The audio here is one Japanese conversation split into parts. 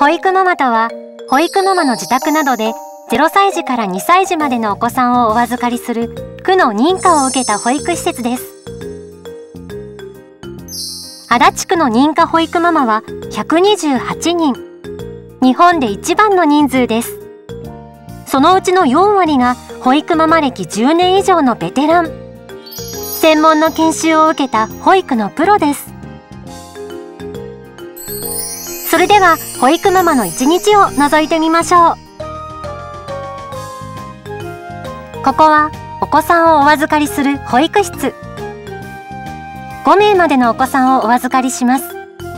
保育ママとは、保育ママの自宅などで0歳児から2歳児までのお子さんをお預かりする区の認可を受けた保育施設です。足立区の認可保育ママは128人。日本で一番の人数です。そのうちの4割が保育ママ歴10年以上のベテラン。専門の研修を受けた保育のプロです。それでは保育ママの一日を覗いてみましょう。ここはお子さんをお預かりする保育室。5名までのお子さんをお預かりします。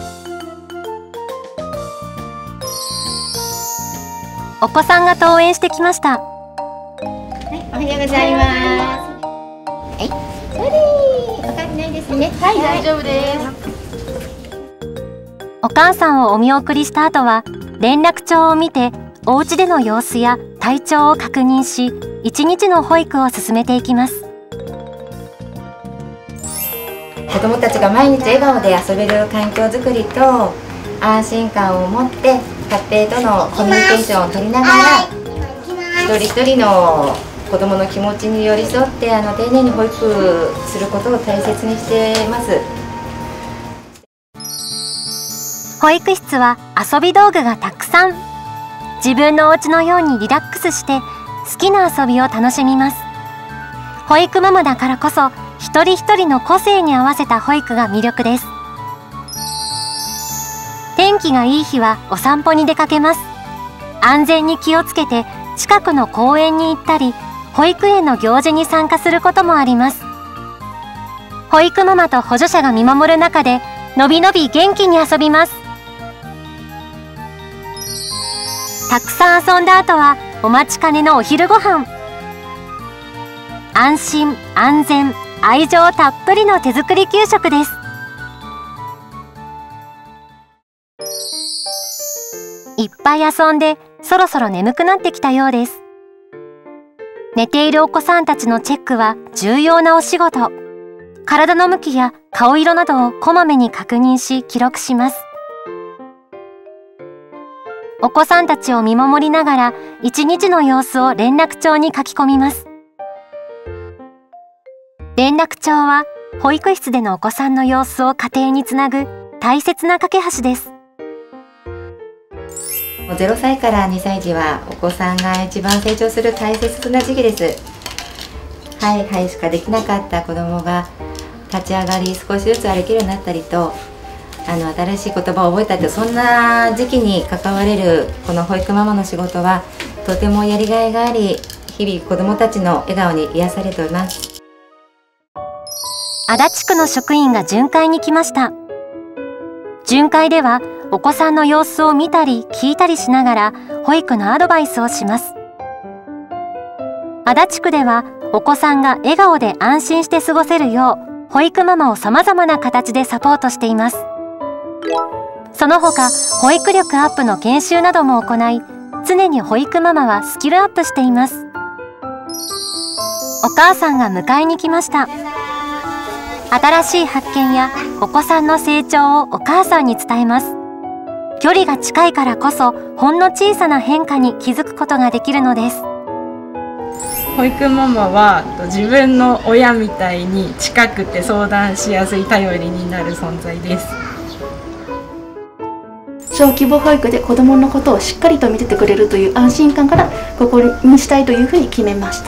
お子さんが登園してきました。 はい、おはようございます。はい、それおかわりないですね。はい、大丈夫です。 お母さんをお見送りした後は連絡帳を見てお家での様子や体調を確認し、1日の保育を進めていきます。 子どもたちが毎日笑顔で遊べる環境づくりと安心感を持って家庭とのコミュニケーションを取りながら、一人一人の子どもの気持ちに寄り添って丁寧に保育することを大切にしています。 保育室は遊び道具がたくさん。自分のお家のようにリラックスして好きな遊びを楽しみます。保育ママだからこそ一人一人の個性に合わせた保育が魅力です。天気がいい日はお散歩に出かけます。安全に気をつけて近くの公園に行ったり、保育園の行事に参加することもあります。保育ママと補助者が見守る中でのびのび元気に遊びます。たくさん遊んだ後はお待ちかねのお昼ご飯。安心安全愛情たっぷりの手作り給食です。いっぱい遊んでそろそろ眠くなってきたようです。寝ているお子さんたちのチェックは重要なお仕事。体の向きや顔色などをこまめに確認し記録します。お子さんたちを見守りながら一日の様子を連絡帳に書き込みます。連絡帳は保育室でのお子さんの様子を家庭につなぐ大切な架け橋です。 0歳から2歳児はお子さんが一番成長する大切な時期です。はいはいしかできなかった子どもが立ち上がり少しずつ歩けるようになったりと、新しい言葉を覚えたりと、そんな時期に関われるこの保育ママの仕事はとてもやりがいがあり、日々子どもたちの笑顔に癒されております。 足立区の職員が巡回に来ました。巡回ではお子さんの様子を見たり聞いたりしながら保育のアドバイスをします。足立区ではお子さんが笑顔で安心して過ごせるよう保育ママをさまざまな形でサポートしています。その他保育力アップの研修なども行い、常に保育ママはスキルアップしています。お母さんが迎えに来ました。新しい発見やお子さんの成長をお母さんに伝えます。距離が近いからこそほんの小さな変化に気づくことができるのです。 保育ママは自分の親みたいに近くて相談しやすい頼りになる存在です。 小規模保育で子どものことをしっかりと見ててくれるという安心感からここにしたいというふうに決めました。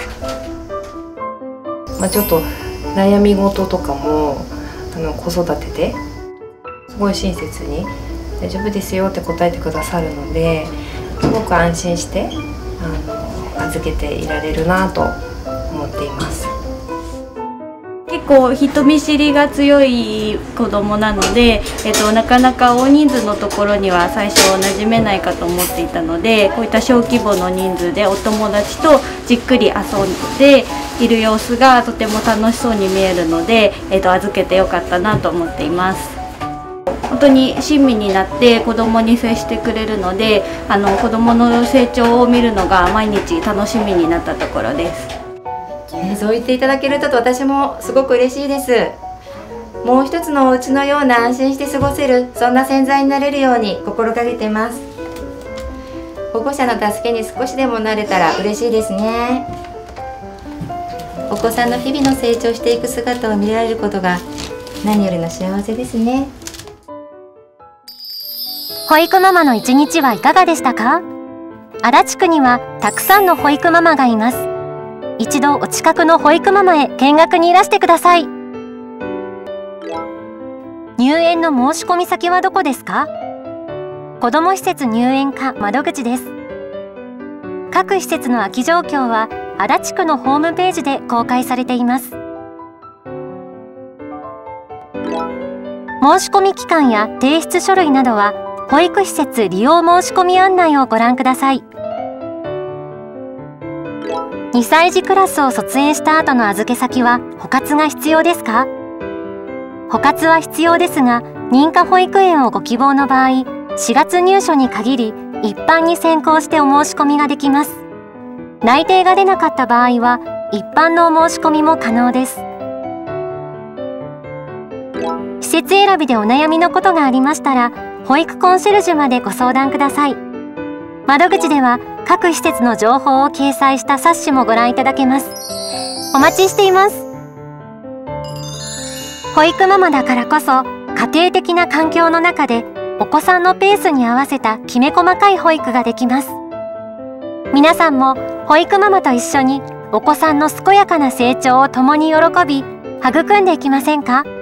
ちょっと悩み事とかも子育てですごい親切に「大丈夫ですよ」って答えてくださるので、すごく安心して預けていられるなと思っています。 結構人見知りが強い子供なので、なかなか大人数のところには最初馴染めないかと思っていたので、こういった小規模の人数でお友達とじっくり遊んでいる様子がとても楽しそうに見えるので、預けてよかったなと思っています。本当に親身になって子どもに接してくれるので、子どもの成長を見るのが毎日楽しみになったところです。 そう言っていただけると私もすごく嬉しいです。もう一つのお家のような安心して過ごせる、そんな存在になれるように心がけてます。 保護者の助けに少しでもなれたら嬉しいですね。お子さんの日々の成長していく姿を見られることが何よりの幸せですね。 保育ママの一日はいかがでしたか？足立区にはたくさんの保育ママがいます。一度お近くの保育ママへ見学にいらしてください。入園の申し込み先はどこですか？子ども施設入園課窓口です。各施設の空き状況は足立区のホームページで公開されています。申し込み期間や提出書類などは保育施設利用申し込み案内をご覧ください。2歳児クラスを卒園した後の預け先は保活が必要ですか？保活は必要ですが、認可保育園をご希望の場合、4月入所に限り一般に先行してお申し込みができます。内定が出なかった場合は一般のお申し込みも可能です。施設選びでお悩みのことがありましたら、保育コンシェルジュまでご相談ください。窓口では各施設の情報を掲載した冊子もご覧いただけます。お待ちしています。保育ママだからこそ、家庭的な環境の中でお子さんのペースに合わせたきめ細かい保育ができます。皆さんも保育ママと一緒にお子さんの健やかな成長を共に喜び、育んでいきませんか？